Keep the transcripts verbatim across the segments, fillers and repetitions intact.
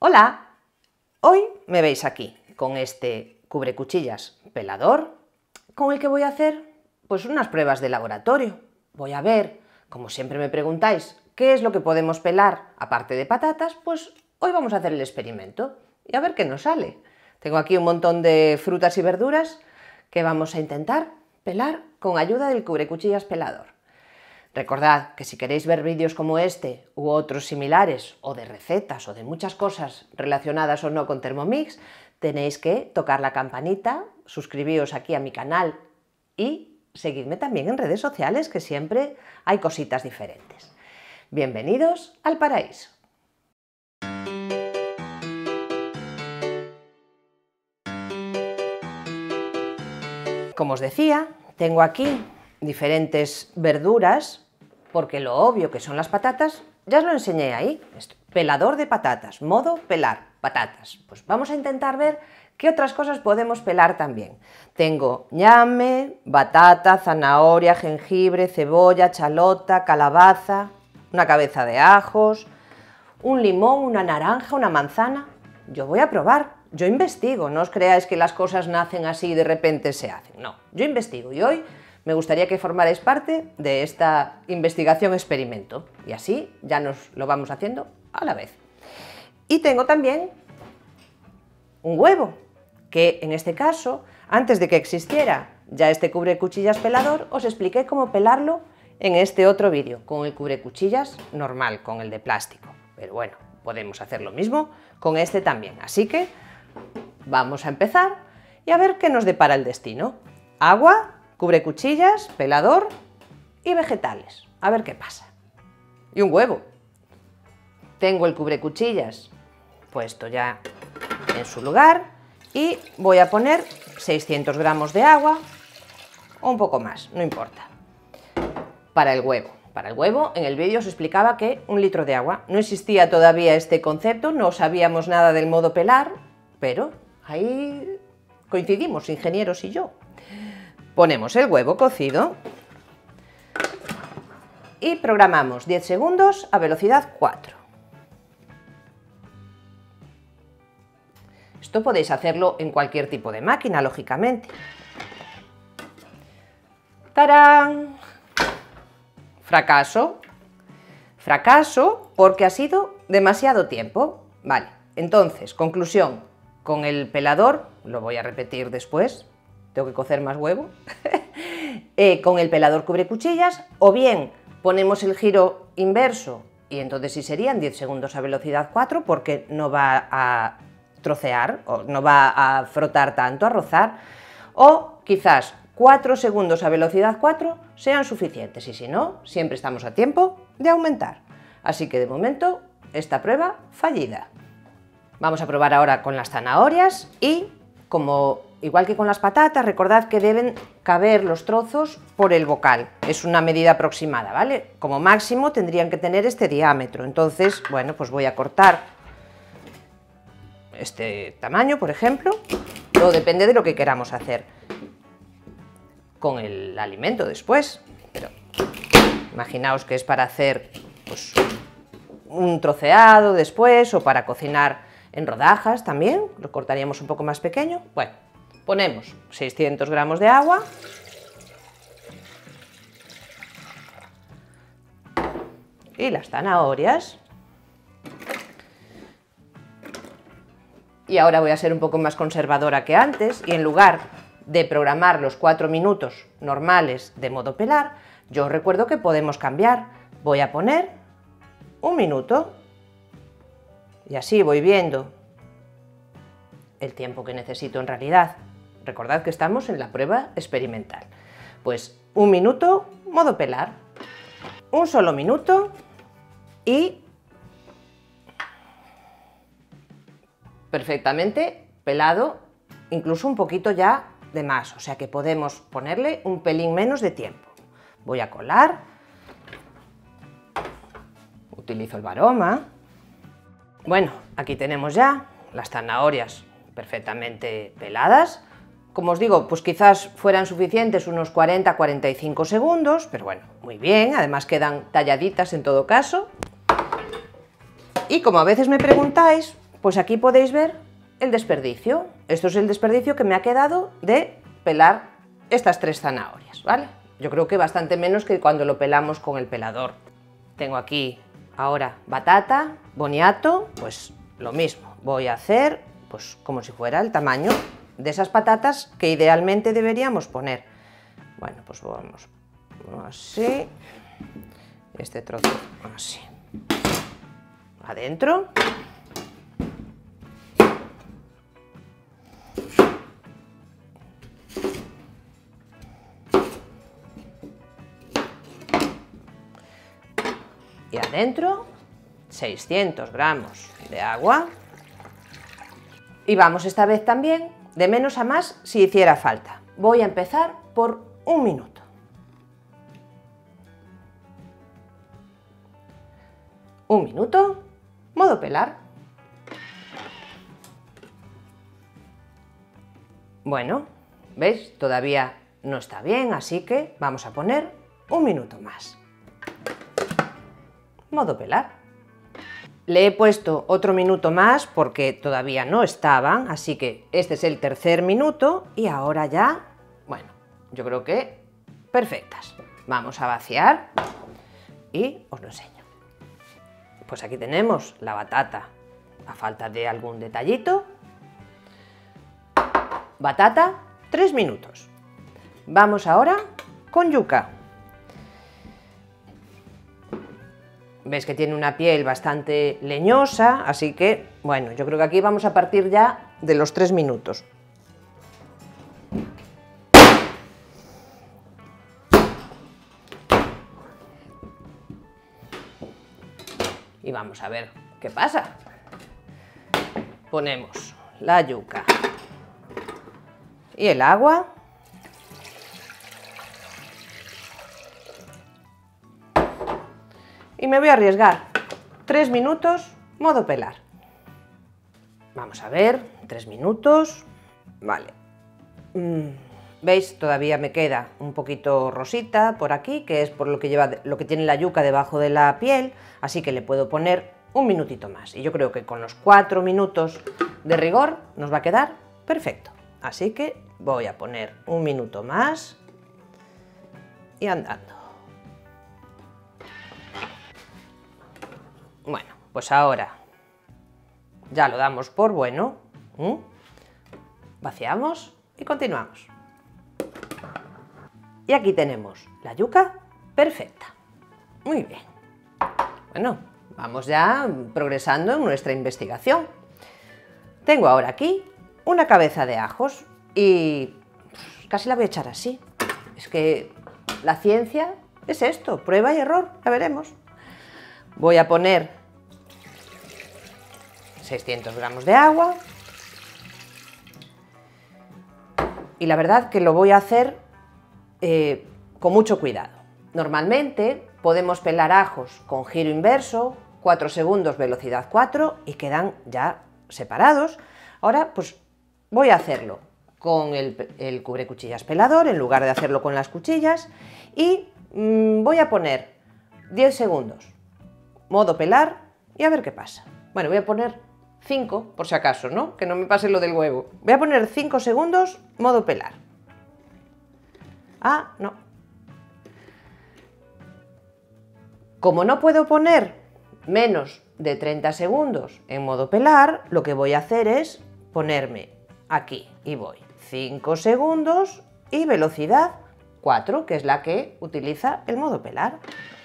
Hola, hoy me veis aquí con este cubrecuchillas pelador con el que voy a hacer pues unas pruebas de laboratorio. Voy a ver, como siempre me preguntáis, ¿qué es lo que podemos pelar aparte de patatas? Pues hoy vamos a hacer el experimento y a ver qué nos sale. Tengo aquí un montón de frutas y verduras que vamos a intentar pelar con ayuda del cubrecuchillas pelador. Recordad que si queréis ver vídeos como este u otros similares, o de recetas o de muchas cosas relacionadas o no con Thermomix, tenéis que tocar la campanita, suscribíos aquí a mi canal y seguidme también en redes sociales, que siempre hay cositas diferentes. Bienvenidos al paraíso. Como os decía, tengo aquí diferentes verduras, porque lo obvio que son las patatas, ya os lo enseñé ahí, pelador de patatas, modo pelar patatas. Pues vamos a intentar ver qué otras cosas podemos pelar también. Tengo ñame, batata, zanahoria, jengibre, cebolla, chalota, calabaza, una cabeza de ajos, un limón, una naranja, una manzana. Yo voy a probar, yo investigo, no os creáis que las cosas nacen así y de repente se hacen, no, yo investigo y hoy me gustaría que formarais parte de esta investigación experimento y así ya nos lo vamos haciendo a la vez. Y tengo también un huevo, que en este caso, antes de que existiera ya este cubrecuchillas pelador, os expliqué cómo pelarlo en este otro vídeo, con el cubrecuchillas normal, con el de plástico. Pero bueno, podemos hacer lo mismo con este también. Así que vamos a empezar y a ver qué nos depara el destino. Agua, cubrecuchillas, pelador y vegetales. A ver qué pasa. Y un huevo. Tengo el cubrecuchillas puesto ya en su lugar y voy a poner seiscientos gramos de agua o un poco más, no importa. Para el huevo. Para el huevo, en el vídeo os explicaba que un litro de agua. No existía todavía este concepto, no sabíamos nada del modo pelar, pero ahí coincidimos, ingenieros y yo. Ponemos el huevo cocido y programamos diez segundos a velocidad cuatro. Esto podéis hacerlo en cualquier tipo de máquina, lógicamente. ¡Tarán! Fracaso. Fracaso porque ha sido demasiado tiempo. Vale, entonces, conclusión. Con el pelador, lo voy a repetir después, tengo que cocer más huevo, eh, con el pelador cubrecuchillas, o bien ponemos el giro inverso y entonces sí serían diez segundos a velocidad cuatro porque no va a trocear, o no va a frotar tanto, a rozar, o quizás cuatro segundos a velocidad cuatro sean suficientes y si no, siempre estamos a tiempo de aumentar. Así que de momento, esta prueba fallida. Vamos a probar ahora con las zanahorias y, como igual que con las patatas, recordad que deben caber los trozos por el bocal. Es una medida aproximada, ¿vale? Como máximo tendrían que tener este diámetro. Entonces, bueno, pues voy a cortar este tamaño, por ejemplo. Todo depende de lo que queramos hacer con el alimento después. Pero imaginaos que es para hacer pues, un troceado después o para cocinar en rodajas también. Lo cortaríamos un poco más pequeño. Bueno. Ponemos seiscientos gramos de agua y las zanahorias. Y ahora voy a ser un poco más conservadora que antes y en lugar de programar los cuatro minutos normales de modo pelar, yo os recuerdo que podemos cambiar. Voy a poner un minuto y así voy viendo el tiempo que necesito en realidad. Recordad que estamos en la prueba experimental. Pues un minuto, modo pelar. Un solo minuto y perfectamente pelado, incluso un poquito ya de más. O sea que podemos ponerle un pelín menos de tiempo. Voy a colar. Utilizo el Baroma. Bueno, aquí tenemos ya las zanahorias perfectamente peladas. Como os digo, pues quizás fueran suficientes unos cuarenta a cuarenta y cinco segundos, pero bueno, muy bien, además quedan talladitas en todo caso. Y como a veces me preguntáis, pues aquí podéis ver el desperdicio. Esto es el desperdicio que me ha quedado de pelar estas tres zanahorias, ¿vale? Yo creo que bastante menos que cuando lo pelamos con el pelador. Tengo aquí ahora batata, boniato, pues lo mismo. Voy a hacer pues como si fuera el tamaño de esas patatas que idealmente deberíamos poner. Bueno, pues vamos así, este trozo así, adentro. Y adentro seiscientos gramos de agua. Y vamos esta vez también de menos a más si hiciera falta. Voy a empezar por un minuto. Un minuto, modo pelar. Bueno, ¿veis? Todavía no está bien, así que vamos a poner un minuto más. Modo pelar. Le he puesto otro minuto más porque todavía no estaban, así que este es el tercer minuto y ahora ya, bueno, yo creo que perfectas. Vamos a vaciar y os lo enseño. Pues aquí tenemos la batata, a falta de algún detallito. Batata, tres minutos. Vamos ahora con yuca. Veis que tiene una piel bastante leñosa, así que, bueno, yo creo que aquí vamos a partir ya de los tres minutos. Y vamos a ver qué pasa. Ponemos la yuca y el agua. Y me voy a arriesgar. Tres minutos, modo pelar. Vamos a ver, tres minutos. Vale. Mm, ¿veis? Todavía me queda un poquito rosita por aquí, que es por lo que lleva, lo que tiene la yuca debajo de la piel, así que le puedo poner un minutito más. Y yo creo que con los cuatro minutos de rigor nos va a quedar perfecto. Así que voy a poner un minuto más y andando. Bueno, pues ahora ya lo damos por bueno. ¿Mm? Vaciamos y continuamos. Y aquí tenemos la yuca perfecta. Muy bien. Bueno, vamos ya progresando en nuestra investigación. Tengo ahora aquí una cabeza de ajos y casi la voy a echar así. Es que la ciencia es esto, prueba y error, ya veremos. Voy a poner seiscientos gramos de agua y la verdad que lo voy a hacer eh, con mucho cuidado. Normalmente podemos pelar ajos con giro inverso, cuatro segundos, velocidad cuatro y quedan ya separados. Ahora pues voy a hacerlo con el, el cubrecuchillas pelador en lugar de hacerlo con las cuchillas y mmm, voy a poner diez segundos. Modo pelar y a ver qué pasa. Bueno, voy a poner cinco, por si acaso, ¿no? Que no me pase lo del huevo. Voy a poner cinco segundos, modo pelar. Ah, no. Como no puedo poner menos de treinta segundos en modo pelar, lo que voy a hacer es ponerme aquí y voy cinco segundos y velocidad cuatro, que es la que utiliza el modo pelar.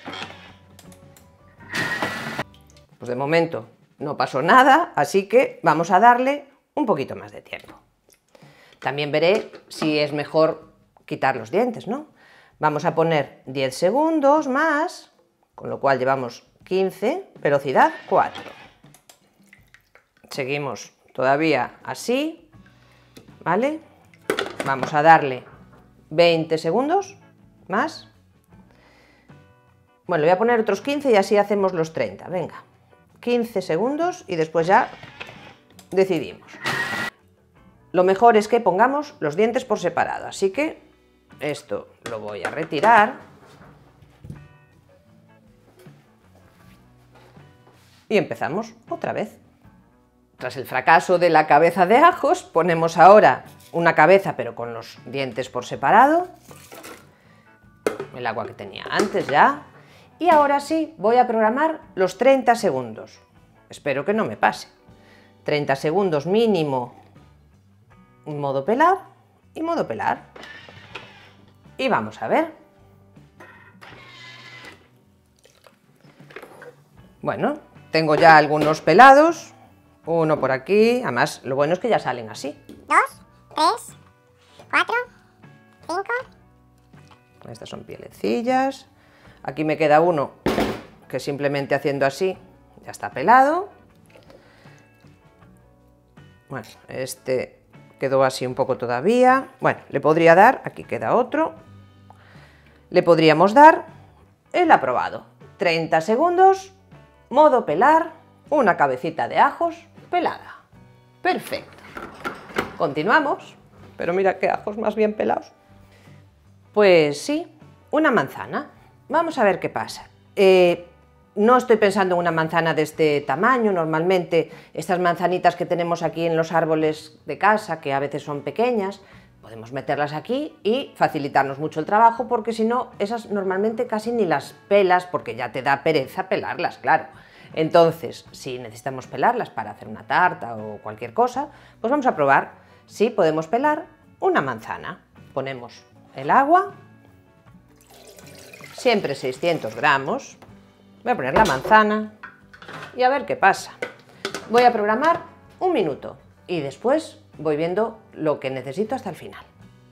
Pues de momento no pasó nada, así que vamos a darle un poquito más de tiempo. También veré si es mejor quitar los dientes, ¿no? Vamos a poner diez segundos más, con lo cual llevamos quince, velocidad cuatro. Seguimos todavía así, ¿vale? Vamos a darle veinte segundos más. Bueno, le voy a poner otros quince y así hacemos los treinta, venga. quince segundos y después ya decidimos. Lo mejor es que pongamos los dientes por separado, así que esto lo voy a retirar y empezamos otra vez. Tras el fracaso de la cabeza de ajos, ponemos ahora una cabeza pero con los dientes por separado, el agua que tenía antes ya, y ahora sí voy a programar los treinta segundos. Espero que no me pase. treinta segundos mínimo en modo pelar y modo pelar. Y vamos a ver. Bueno, tengo ya algunos pelados. Uno por aquí, además lo bueno es que ya salen así. Dos, tres, cuatro, cinco. Estas son pielecillas. Aquí me queda uno que simplemente haciendo así ya está pelado. Bueno, este quedó así un poco todavía. Bueno, le podría dar, aquí queda otro. Le podríamos dar el aprobado. treinta segundos, modo pelar, una cabecita de ajos pelada. Perfecto. Continuamos. Pero mira qué ajos más bien pelados. Pues sí, una manzana. Vamos a ver qué pasa. Eh, no estoy pensando en una manzana de este tamaño. Normalmente estas manzanitas que tenemos aquí en los árboles de casa, que a veces son pequeñas, podemos meterlas aquí y facilitarnos mucho el trabajo, porque si no, esas normalmente casi ni las pelas, porque ya te da pereza pelarlas, claro. Entonces, si necesitamos pelarlas para hacer una tarta o cualquier cosa, pues vamos a probar si podemos pelar una manzana. Ponemos el agua, siempre seiscientos gramos, voy a poner la manzana y a ver qué pasa. Voy a programar un minuto y después voy viendo lo que necesito hasta el final.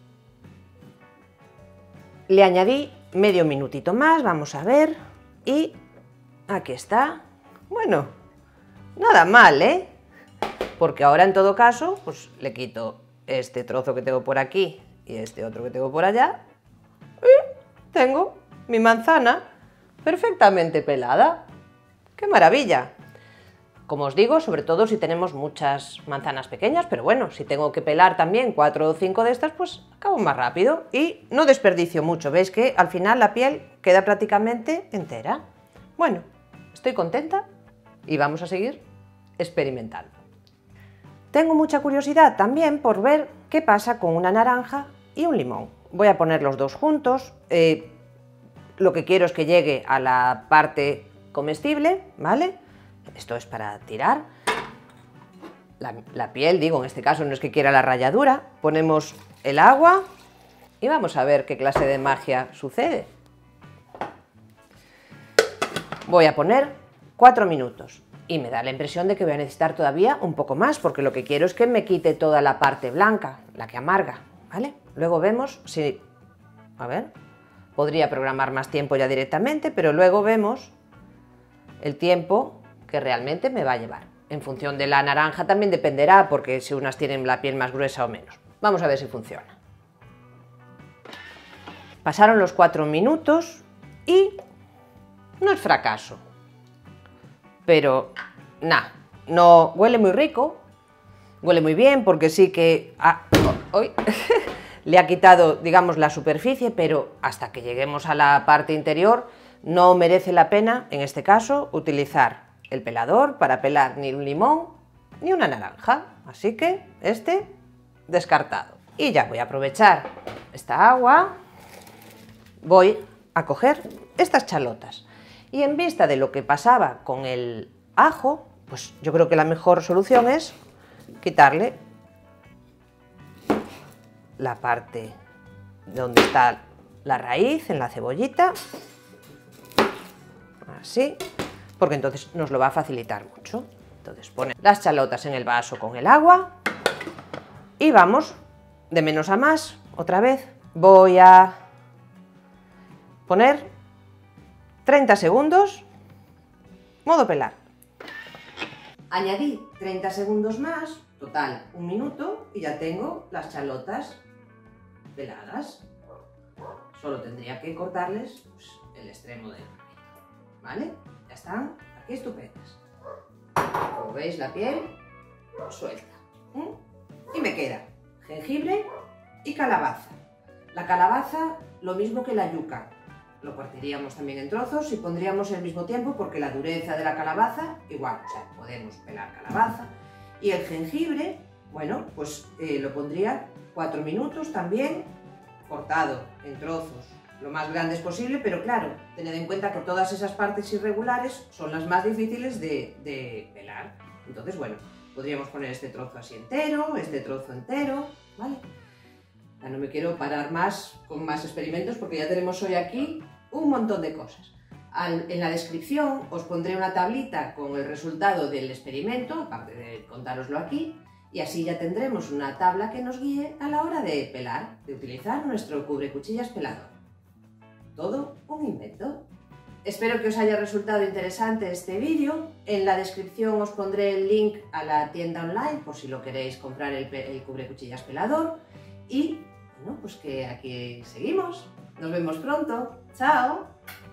Le añadí medio minutito más, vamos a ver, y aquí está. Bueno, nada mal, ¿eh? Porque ahora en todo caso, pues le quito este trozo que tengo por aquí y este otro que tengo por allá y tengo mi manzana perfectamente pelada. ¡Qué maravilla! Como os digo, sobre todo si tenemos muchas manzanas pequeñas, pero bueno, si tengo que pelar también cuatro o cinco de estas, pues acabo más rápido y no desperdicio mucho. ¿Veis que al final la piel queda prácticamente entera? Bueno, estoy contenta y vamos a seguir experimentando. Tengo mucha curiosidad también por ver qué pasa con una naranja y un limón. Voy a poner los dos juntos. Eh, lo que quiero es que llegue a la parte comestible, ¿vale? Esto es para tirar. La, la piel, digo, en este caso no es que quiera la ralladura. Ponemos el agua y vamos a ver qué clase de magia sucede. Voy a poner cuatro minutos y me da la impresión de que voy a necesitar todavía un poco más, porque lo que quiero es que me quite toda la parte blanca, la que amarga, ¿vale? Luego vemos si... A ver, podría programar más tiempo ya directamente, pero luego vemos el tiempo que realmente me va a llevar. En función de la naranja también dependerá, porque si unas tienen la piel más gruesa o menos. Vamos a ver si funciona. Pasaron los cuatro minutos y no es fracaso. Pero, nada, no huele muy rico, huele muy bien porque sí que ah, oh, oh, le ha quitado, digamos, la superficie, pero hasta que lleguemos a la parte interior no merece la pena, en este caso, utilizar el pelador para pelar ni un limón ni una naranja. Así que este descartado. Y ya voy a aprovechar esta agua, voy a coger estas chalotas. Y en vista de lo que pasaba con el ajo, pues yo creo que la mejor solución es quitarle la parte donde está la raíz, en la cebollita, así, porque entonces nos lo va a facilitar mucho. Entonces ponen las chalotas en el vaso con el agua y vamos de menos a más. Otra vez voy a poner treinta segundos, modo pelar. Añadí treinta segundos más, total un minuto, y ya tengo las chalotas peladas. Solo tendría que cortarles pues, el extremo del palito, ¿vale? Ya están aquí estupendas. Como veis, la piel suelta. ¿Mm? Y me queda jengibre y calabaza. La calabaza, lo mismo que la yuca. Lo partiríamos también en trozos y pondríamos al mismo tiempo, porque la dureza de la calabaza, igual, o sea, podemos pelar calabaza Y el jengibre, bueno, pues eh, lo pondría cuatro minutos también, cortado en trozos, lo más grandes posible, pero claro, tened en cuenta que todas esas partes irregulares son las más difíciles de, de pelar. Entonces, bueno, podríamos poner este trozo así entero, este trozo entero, ¿vale? Ya no me quiero parar más con más experimentos porque ya tenemos hoy aquí un montón de cosas. Al, en la descripción os pondré una tablita con el resultado del experimento, aparte de contároslo aquí, y así ya tendremos una tabla que nos guíe a la hora de pelar, de utilizar nuestro cubrecuchillas pelador. Todo un invento. Espero que os haya resultado interesante este vídeo. En la descripción os pondré el link a la tienda online por si lo queréis comprar el, el cubrecuchillas pelador. Y bueno, pues que aquí seguimos. Nos vemos pronto. ¡Chao!